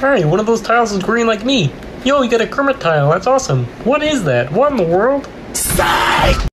Hey, one of those tiles is green like me. Yo, you got a Kermit tile, that's awesome. What is that? What in the world? Psych!